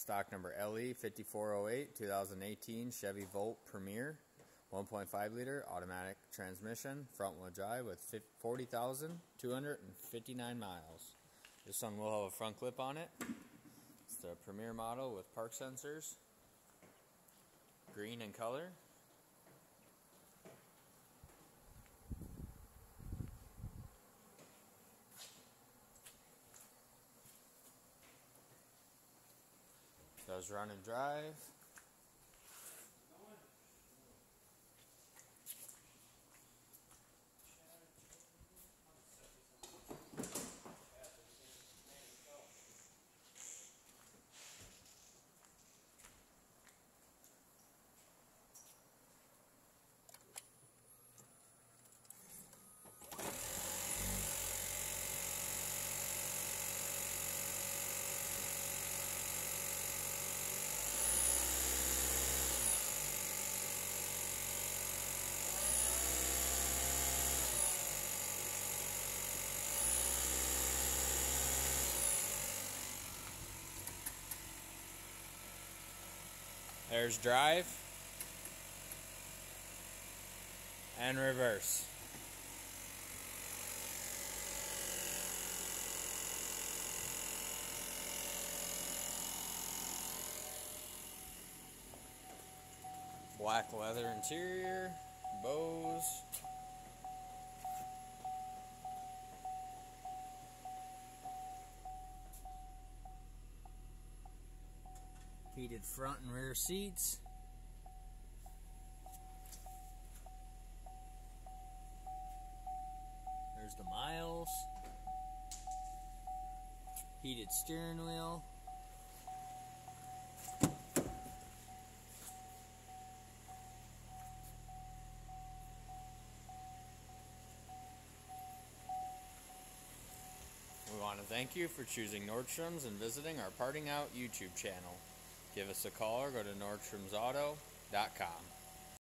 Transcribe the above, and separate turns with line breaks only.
Stock number LE5408, 2018 Chevy Volt Premier, 1.5 liter automatic transmission, front wheel drive with 40,259 miles. This one will have a front clip on it. It's the Premier model with park sensors, green in color. Does run and drive. There's drive and reverse. Black leather interior, bows. Heated front and rear seats. There's the miles. Heated steering wheel. We want to thank you for choosing Nordstrom's and visiting our Parting Out YouTube channel. Give us a call or go to nordstromsauto.com.